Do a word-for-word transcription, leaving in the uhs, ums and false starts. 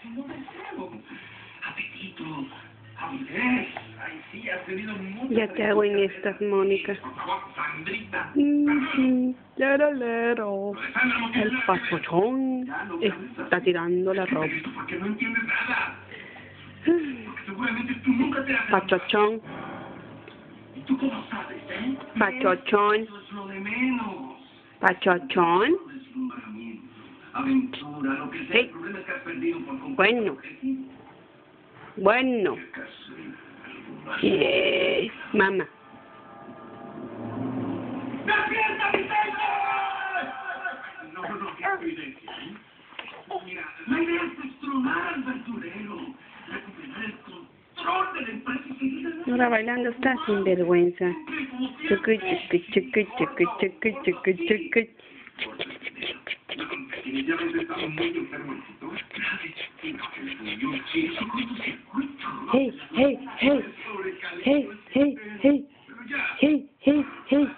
No deseo. Apetito, avidez. Ay, sí, has tenido mucho. Ya te hago en estas, Mónica. Por favor, Sandrita. Mm, lero, lero. El pachochón está tirando la ropa. Porque no entiendes nada. Porque seguramente tú nunca te has... Pachochón, ¿Y tú cómo sabes, eh? pachochón, Eso es lo de menos. pachochón. Deslumbramiento, aventura, lo que sea. Sí. El problema es que has perdido por completo. Bueno, bueno. Yeah. Mamá. ¡Despierta, Vicente! No, no, no, qué evidencia, ¿eh? Mira, la idea es destronar al aventurero, recuperar el control de la empresa y seguir en la... Ahora bailando está sin vergüenza. Chucu, chucu, chucu, chucu, chucu, chucu, chucu. Definitivamente estaba muy enfermo el Tito. Hey, hey, hey, hey, hey, hey, hey, hey, hey.